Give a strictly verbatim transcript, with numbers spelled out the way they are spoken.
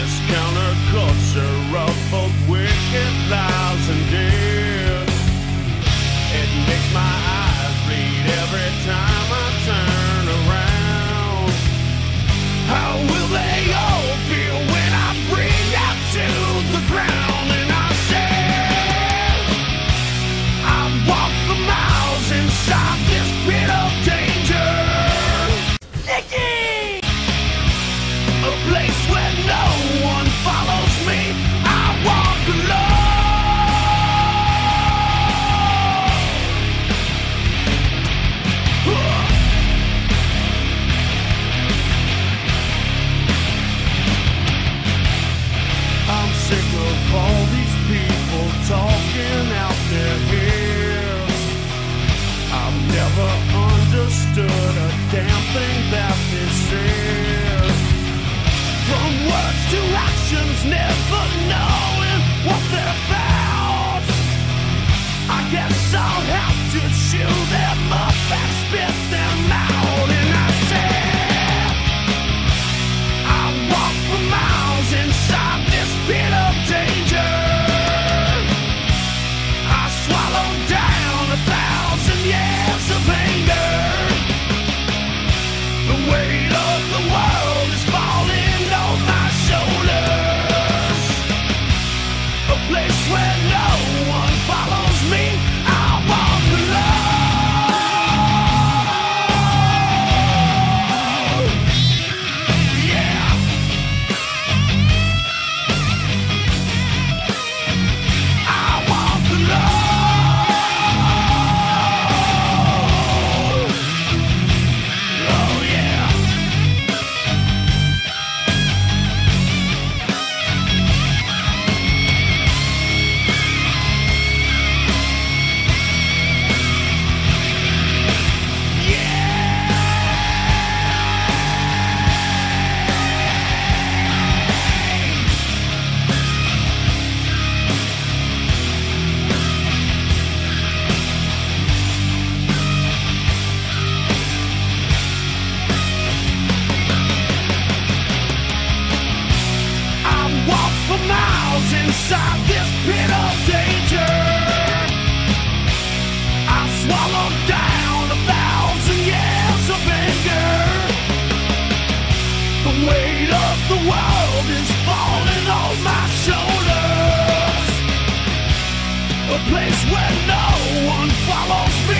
this counterculture of both wicked lies and death. It makes my eyes bleed every time I turn around. How will they all feel when I bring out to the ground? And I said, I've walked for miles inside this pit of danger. Nicky! A place where no one follows me. I walk alone. I'm sick of all these people talking out their heads. I've never understood a damn thing that they said. From words to actions, never knowing what they're about. I guess I'll have to chew them up and spit them out. And I said, I walk for miles inside this pit of danger. I swallowed down a thousand years of anger. The weight of the world is falling on my shoulders. A place where no one follows me. I walk alone. Yeah. I walk alone. Oh yeah. For miles inside this pit of danger, I swallowed down a thousand years of anger. The weight of the world is falling on my shoulders. A place where no one follows me.